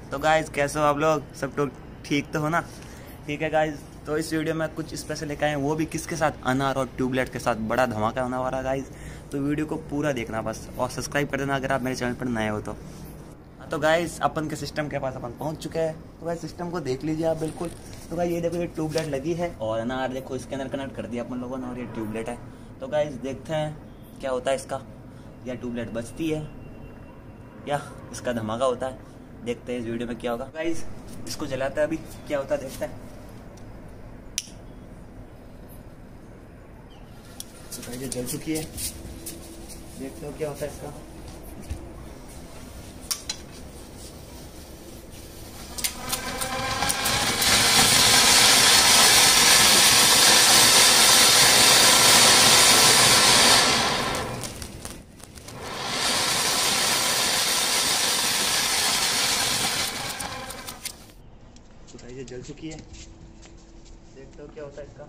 तो गाइज कैसे हो आप लोग, सब तो ठीक तो हो ना। ठीक है गाइज, तो इस वीडियो में कुछ स्पेशल लेकर आए हैं, वो भी किसके साथ, अनार और ट्यूबलाइट के साथ। बड़ा धमाका होने वाला गाइज, तो वीडियो को पूरा देखना बस, और सब्सक्राइब कर देना अगर आप मेरे चैनल पर नए हो तो। तो गाइज अपन के सिस्टम के पास अपन पहुंच चुके हैं। तो गाइज सिस्टम को देख लीजिए आप बिल्कुल। तो गाइज ये देखो, ये ट्यूबलाइट लगी है और अनार देखो इसके अंदर कनेक्ट कर दिया अपन लोगों ने, और ये ट्यूबलाइट है। तो गाइज देखते हैं क्या होता है इसका, या ट्यूबलाइट बचती है या इसका धमाका होता है। देखते हैं इस वीडियो में क्या होगा। गाइज इसको जलाते हैं, अभी क्या होता है देखते हैं। तो गाइज ये जल चुकी है, देखते हो क्या होता है इसका। तो गाइस ये जल चुकी है, देखते हो क्या होता है इसका।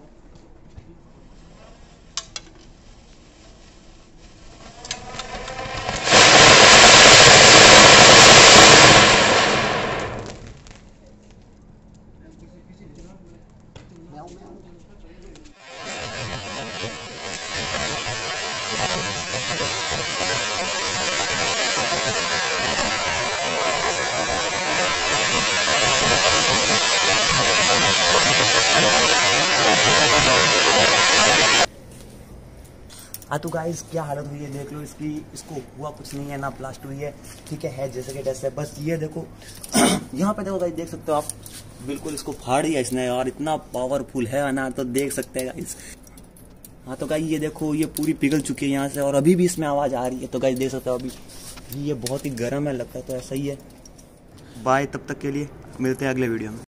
हाँ तो गाइस क्या हालत हुई है देख लो इसकी। इसको हुआ कुछ नहीं है, ना ब्लास्ट हुई है, ठीक है जैसे कि जैसे। बस ये देखो यहाँ पे देखो गाइस, देख सकते हो आप, बिल्कुल इसको फाड़ दिया इसने यार, इतना पावरफुल है अनार, तो देख सकते हैं गाइस। हाँ तो गाइस ये देखो, ये पूरी पिघल चुकी है यहाँ से, और अभी भी इसमें आवाज आ रही है। तो गाइस देख सकते हो अभी ये बहुत ही गर्म है, लगता है तो ऐसा ही है। बाय, तब तक के लिए मिलते हैं अगले वीडियो में।